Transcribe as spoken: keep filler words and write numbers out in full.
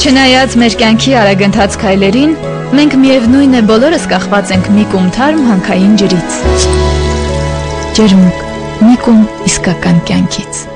Չնայած մեր կյանքի արագընթաց քայլերին, մենք միևնույն է բոլորս կախված ենք մի կում թարմ հանքային ջրից։ Ջերմուկ, մի կում իսկական կյանքից։